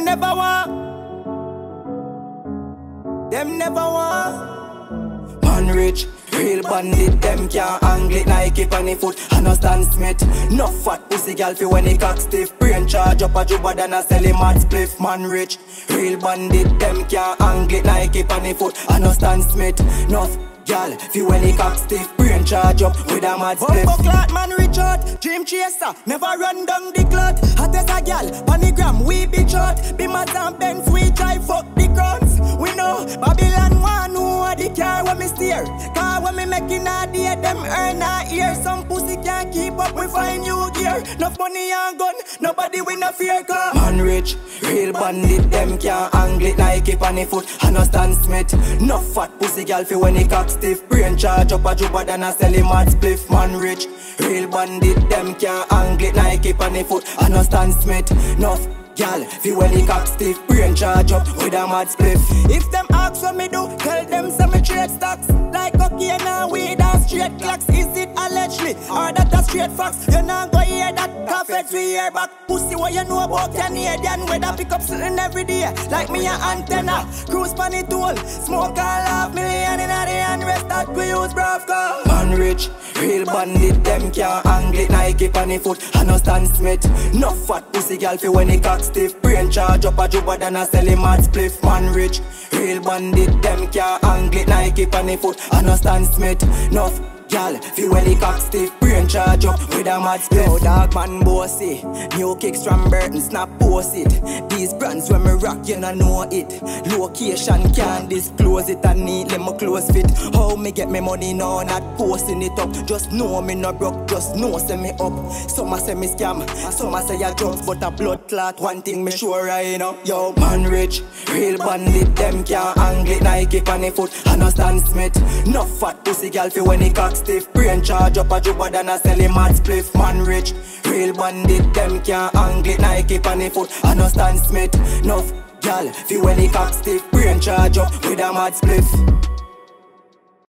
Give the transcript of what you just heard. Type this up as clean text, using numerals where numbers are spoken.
never want. Them never want. Man rich, real bandit, them can't angle it. Nike on the foot, and no Stan Smith. No fat pussy girl fi when he cock stiff. Brain charge up a juba than a sell him mad spliff. Man rich, real bandit, them can't angle it. Nike on the foot, and no Stan Smith. No girl, fi when he cock stiff. Brain charge up with a mad spliff. Bumbo clot, man rich out. Dream chaser, never run down the clot. Hot as a gal, panigram, we be short. Be my and Benz, we drive fuck the crowns. We know Babylon one who are the car when me steer. Car when me making a day, them earn a ear. Some pussy can't keep up, we find new gear. Enough money and gun, nobody win a fear car. Man rich, real bandit, them can't angle it. Nike on the foot, and no Stan Smith. No fat pussy girl fi when he cock stiff. Brain charge up a juba than a sell him mad spliff. Man rich, real bandit, them can't angle it. Nike on the foot, and no Stan Smith. No girl, fi when he cock stiff. Brain charge up with a mad spliff. If them ask what me do, tell them some me trade stocks. Like cocaine and weed and straight clocks. Is it allegedly, or that a straight facts? You not go hear that cafe 3 year back. Pussy what you know about Canadian weather. Pick up something every day, like me a antenna. Cruise pan it all, smoke all half million in a day. And rest that we use brav car. Man rich, real bandit, them can't angle it. Nike on the foot, and no Stan Smith. No fat pussy girl fi when he cock stiff. Brain charge up a juba than a sell him mad spliff. Man rich, real bandit, them can't angle it. Nike on the foot, and no Stan Smith. No girl, fi when he cock stiff. Brain charge up with a mad spliff. Yo dog man bossy, new kicks from Burton, snap post it. These brands when me rock you no know it. Location can't disclose it, and neatly my close fit. How me get me money now, not posting it up. Just know me no broke, just know say me up. Some a say me scam, some a say a drugs, but a blood clot. One thing me sure I know. Yo man rich, real bandit, them can't angle it. Nike on the foot, and no Stan Smith. No fat pussy girl fi when he cock stiff. Brain charge up a juba than a sell him mad spliff. Man rich, real bandit, them can't angle it. Nike on the foot, and no Stan Smith. No girl, fi when he cock stiff. Brain charge up with a mad spliff.